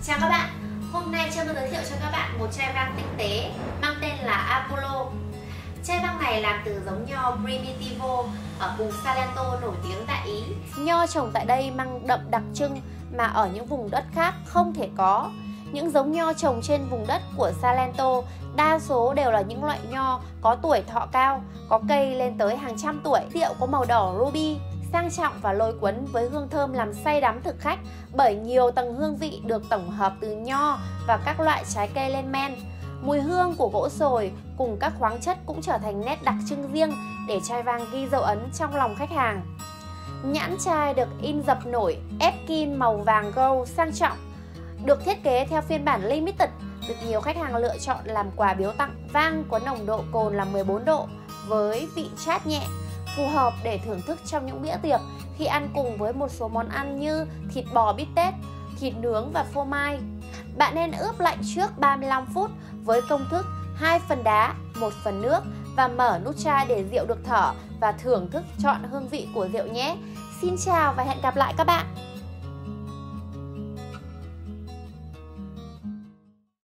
Chào các bạn, hôm nay Trâm giới thiệu cho các bạn một chai vang tinh tế mang tên là Apollo. Chai vang này làm từ giống nho Primitivo ở vùng Salento nổi tiếng tại Ý. Nho trồng tại đây mang đậm đặc trưng mà ở những vùng đất khác không thể có. Những giống nho trồng trên vùng đất của Salento đa số đều là những loại nho có tuổi thọ cao, có cây lên tới hàng trăm tuổi. Rượu có màu đỏ ruby, sang trọng và lôi cuốn với hương thơm làm say đắm thực khách bởi nhiều tầng hương vị được tổng hợp từ nho và các loại trái cây lên men. Mùi hương của gỗ sồi cùng các khoáng chất cũng trở thành nét đặc trưng riêng để chai vang ghi dấu ấn trong lòng khách hàng. Nhãn chai được in dập nổi Epkin màu vàng gold sang trọng, được thiết kế theo phiên bản limited, được nhiều khách hàng lựa chọn làm quà biếu tặng. Vang có nồng độ cồn là 14 độ với vị chát nhẹ, phù hợp để thưởng thức trong những bữa tiệc khi ăn cùng với một số món ăn như thịt bò bít tết, thịt nướng và phô mai. Bạn nên ướp lạnh trước 35 phút với công thức 2 phần đá, 1 phần nước và mở nút chai để rượu được thở và thưởng thức trọn hương vị của rượu nhé. Xin chào và hẹn gặp lại các bạn.